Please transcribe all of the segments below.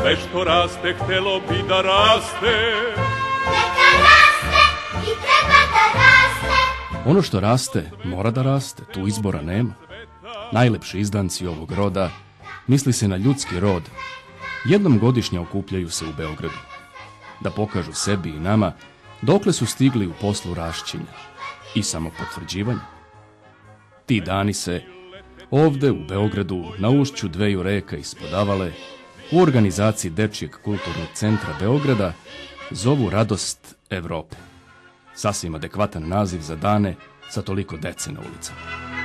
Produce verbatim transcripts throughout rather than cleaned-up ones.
Sve što raste, htelo bi da raste. Neka raste i treba da raste. Ono što raste, mora da raste, tu izbora nema. Najlepši izdanci ovog roda, misli se na ljudski rod, jednom godišnje okupljaju se u Beogradu. Da pokažu sebi i nama dokle su stigli u poslu rašćenja i samopotvrđivanja. Ti dani se ovde u Beogradu na ušću dveju reka ispodavale u organizaciji Dečijeg kulturnog centra Beograda zovu Radost Evrope. Sasvim adekvatan naziv za dane sa toliko dece na ulicama.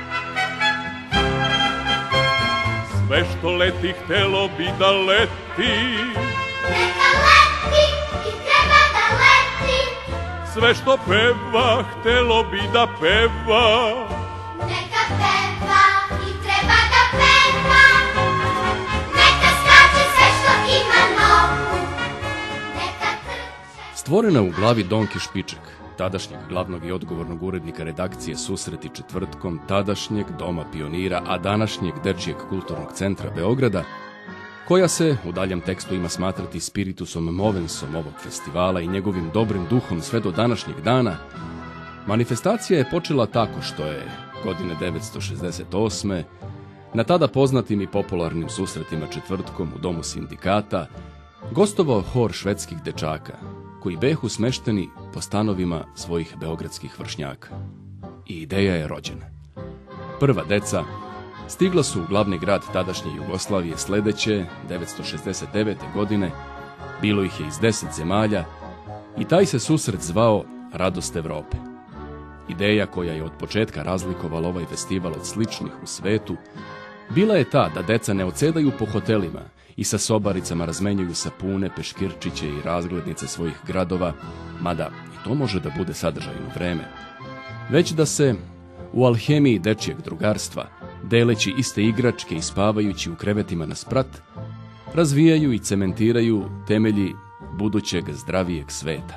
Sve što leti, htelo bi da leti. Neka leti i treba da leti. Sve što peva, htelo bi da peva. Neka peva i treba da peva. Neka skače sve što ima nogu. Neka trče. Stvorena u glavi Donke Špiček, tadašnjeg glavnog i odgovornog urednika redakcije Susreti četvrtkom, tadašnjeg Doma pionira, a današnjeg Dečijeg kulturnog centra Beograda, koja se u daljem tekstu ima smatrati spiritusom movensom ovog festivala i njegovim dobrim duhom sve do današnjeg dana, manifestacija je počela tako što je godine devetsto šezdeset osme na tada poznatim i popularnim susretima četvrtkom u Domu sindikata gostovao hor švedskih dečaka, koji behu smešteni po stanovima svojih beogradskih vršnjaka. I ideja je rođena. Prva deca stigla su u glavni grad tadašnje Jugoslavije sledeće, devetsto šezdeset devete. godine, bilo ih je iz deset zemalja i taj se susret zvao Radost Evrope. Ideja koja je od početka razlikovala ovaj festival od sličnih u svetu bila je ta da deca ne odsedaju po hotelima i sa sobaricama razmenjuju sapune, peškirčiće i razglednice svojih gradova, mada i to može da bude sadržajno vreme, već da se u alhemiji dečijeg drugarstva, deleći iste igračke i spavajući u krevetima na sprat, razvijaju i cementiraju temelji budućeg zdravijeg sveta.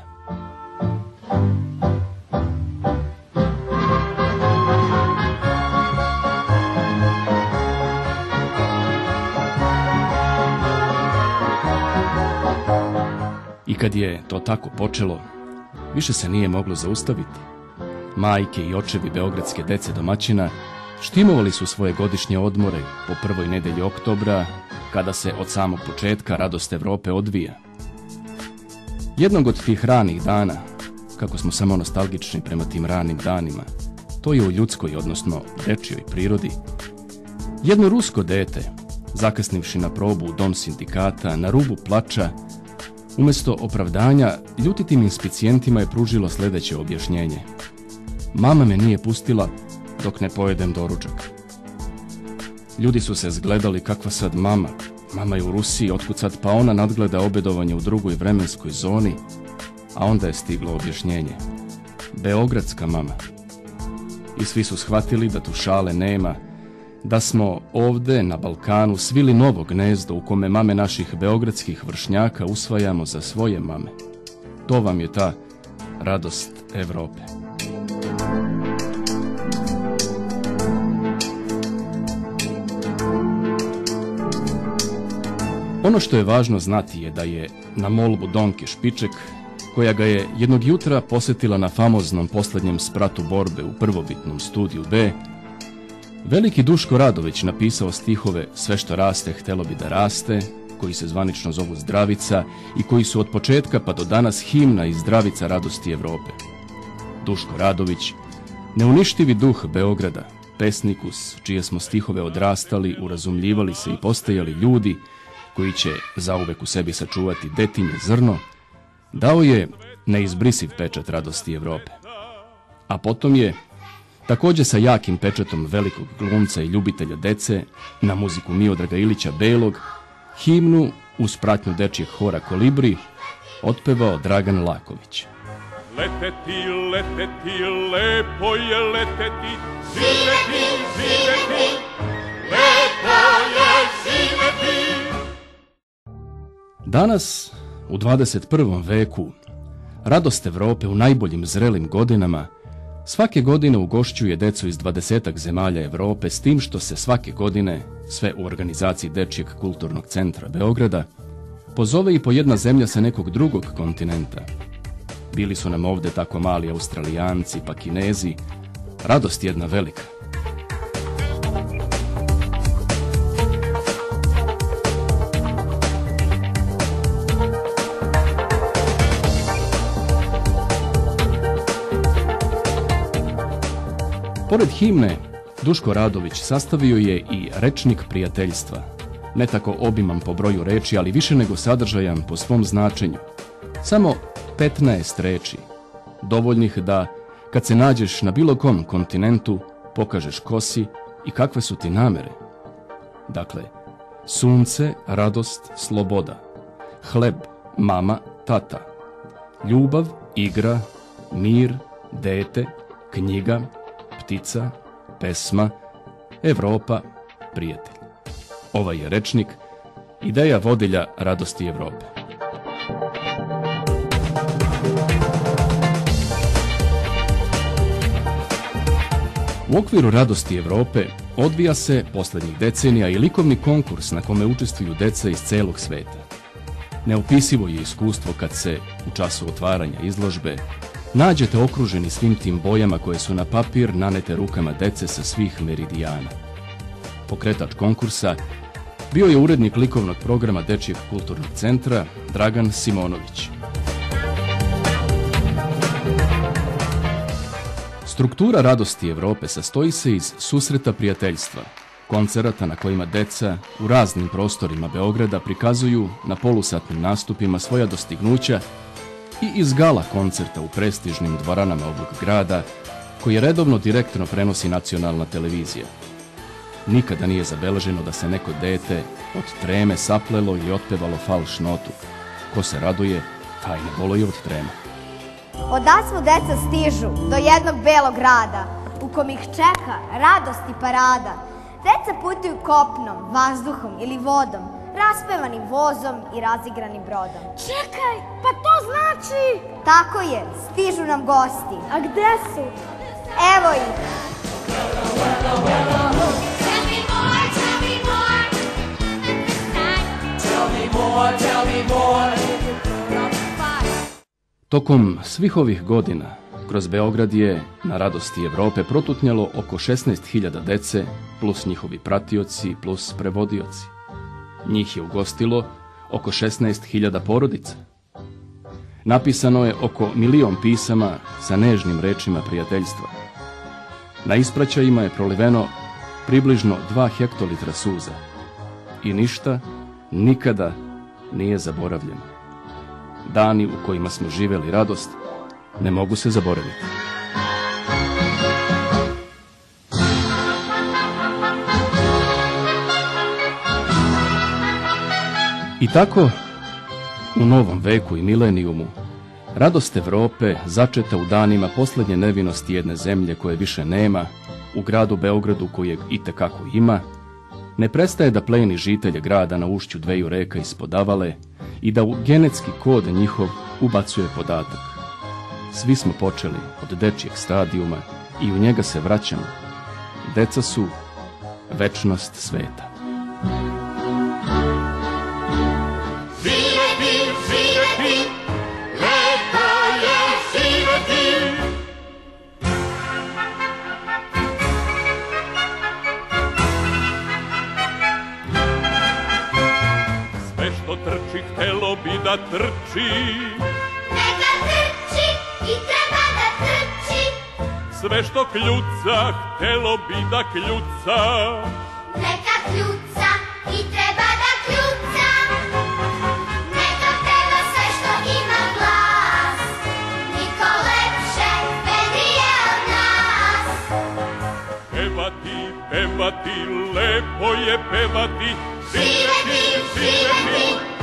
I kad je to tako počelo, više se nije moglo zaustaviti. Majke i očevi beogradske dece domaćina štimovali su svoje godišnje odmore po prvoj nedelji oktobra, kada se od samog početka Radost Evrope odvija. Jednog od tih ranih dana, kako smo samo nostalgični prema tim ranim danima, to je u ljudskoj, odnosno dečijoj prirodi, jedno rusko dete, zakasnivši na probu u Dom sindikata, na rubu plača, umesto opravdanja, ljutitim inspicijentima je pružilo sledeće objašnjenje. Mama me nije pustila dok ne pojedem doručak. Ljudi su se zgledali, kakva sad mama. Mama je u Rusiji, otkud sad pa ona nadgleda obedovanje u drugoj vremenskoj zoni, a onda je stiglo objašnjenje. Beogradska mama. I svi su shvatili da tu šale nema, da smo ovde na Balkanu svili novo gnezdo u kome mame naših beogradskih vršnjaka usvajamo za svoje mame. To vam je ta Radost Evrope. Ono što je važno znati je da je na molbu Donke Špiček, koja ga je jednog jutra posetila na famoznom poslednjem spratu borbe u prvobitnom studiju B, veliki Duško Radović napisao stihove Sve što raste, htelo bi da raste, koji se zvanično zovu Zdravica i koji su od početka pa do danas himna i Zdravica Radosti Evrope. Duško Radović, neuništivi duh Beograda, pesnik uz čije smo stihove odrastali, urazumljivali se i postajali ljudi koji će zauvek u sebi sačuvati detinje zrno, dao je neizbrisiv pečat Radosti Evrope. A potom je, takođe sa jakim pečatom velikog glumca i ljubitelja dece, na muziku Miodraga Ilića Belog, himnu uz pratnju dečijeg hora Kolibri otpevao Dragan Laković. Leteti, leteti, lepo je leteti, živeti, živeti, lepo je živeti. Danas, u dvadeset prvom veku, Radost Evrope u najboljim zrelim godinama svake godine ugošćuje decu iz dvadesetak zemalja Evrope, s tim što se svake godine, sve u organizaciji Dečijeg kulturnog centra Beograda, pozove i po jedna zemlja sa nekog drugog kontinenta. Bili su nam ovde tako mali Australijanci pa Kinezi, radost jedna velika. Pored himne, Duško Radović sastavio je i rečnik prijateljstva. Ne tako obiman po broju reči, ali više nego sadržajan po svom značenju. Samo petnaest reči, dovoljnih da, kad se nađeš na bilo kom kontinentu, pokažeš ko si i kakve su ti namere. Dakle, sunce, radost, sloboda, hleb, mama, tata, ljubav, igra, mir, dete, knjiga, ptica, pesma, Evropa, prijatelj. Ovaj je rečnik, ideja vodilja Radosti Evrope. U okviru Radosti Evrope odvija se poslednjih decenija i likovni konkurs na kome učestvuju deca iz celog sveta. Neopisivo je iskustvo kad se, u času otvaranja izložbe, nađete okruženi svim tim bojama koje su na papir nanete rukama dece sa svih meridijana. Pokretač konkursa bio je urednik likovnog programa Dečijeg kulturnog centra Dragan Simonović. Struktura Radosti Evrope sastoji se iz susreta prijateljstva, koncerata na kojima deca u raznim prostorima Beograda prikazuju na polusatnim nastupima svoja dostignuća i iz gala koncerta u prestižnim dvoranama ovog grada, koje redovno direktno prenosi nacionalna televizija. Nikada nije zabeleženo da se neko dete od treme saplelo ili otpevalo falš notu. Ko se raduje, taj ne boluje od trema. Odasmo deca stižu do jednog belog grada, u kom ih čeka radost i parada. Deca putuju kopnom, vazduhom ili vodom, raspevanim vozom i razigranim brodom. Čekaj, pa to znači... Tako je, stižu nam gosti. A gde su? Evo ih. Tell me more, tell me more. Tell me more, tell me more. Tokom svih ovih godina, kroz Beograd je na Radosti Evrope protutnjalo oko šesnaest hiljada dece, plus njihovi pratioci, plus prevodioci. Njih je ugostilo oko šesnaest hiljada porodica. Napisano je oko milion pisama sa nežnim rečima prijateljstva. Na ispraćajima je proliveno približno dva hektolitra suza. I ništa, nikada nije zaboravljeno. Dani u kojima smo živeli radost ne mogu se zaboraviti. I tako, u novom veku i milenijumu, radost Evrope začeta u danima poslednje nevinosti jedne zemlje koje više nema, u gradu Beogradu kojeg itekako ima, ne prestaje da pleni žitelje grada na ušću dveju reka ispod Avale i da u genetski kod njihov ubacuje podatak. Svi smo počeli od dečijeg stadijuma i u njega se vraćamo. Deca su večnost sveta. Živeti, živeti, lepo je živeti. Sve što trči, htelo bi da trči. Neka trči i treba da trči. Sve što kljuca, htelo bi da kljuca. Neka kljuca i treba da kljuca. Neka peva sve što ima glas. Niko lepše, vedrije od nas. Pevati, pevati, lepo je pevati. Živeti, živeti,